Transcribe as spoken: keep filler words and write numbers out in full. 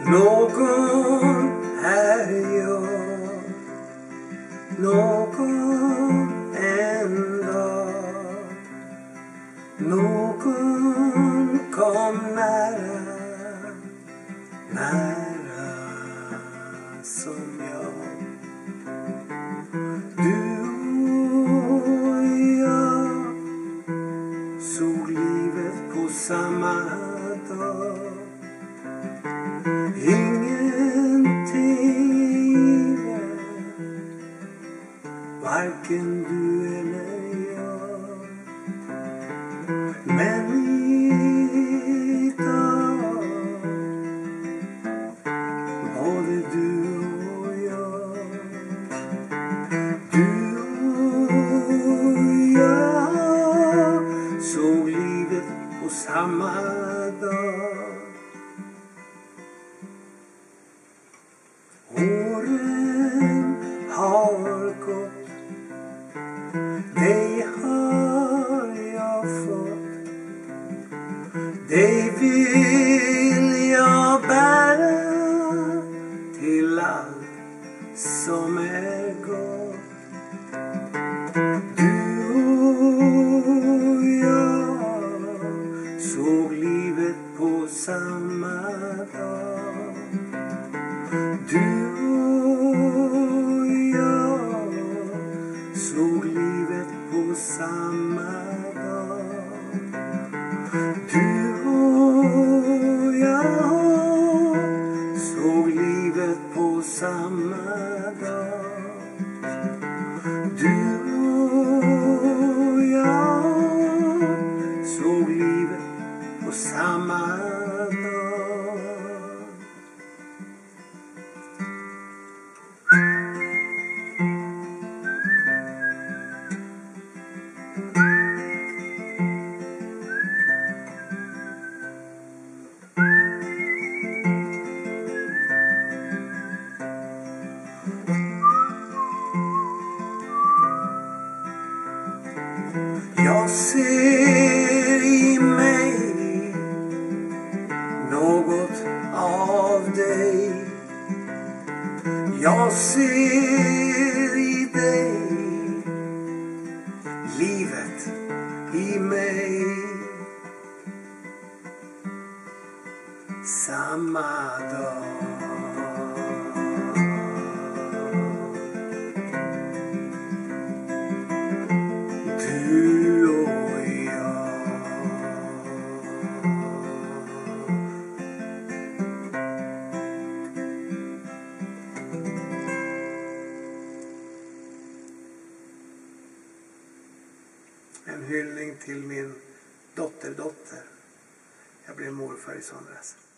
Någon är jag, någon en dag, någon kom nära, nära som jag. Du och jag såg livet på samma dag. Ingenting givet, varken du eller jag. Men idag, både du och jag. Du och jag såg livet på samma dag. Åren har gått, dig har jag fått, dig vill jag bära till allt som är gott. Du och jag såg livet på samma dag. Du och jag såg livet på samma dag. Du och jag såg livet på samma dag. Du och jag såg livet på samma dag. Jag ser i mig något av dig. Jag ser i dig livet i mig. Samma dag. Du och jag. En hyllning till min dotterdotter. Jag blev morfar i somras.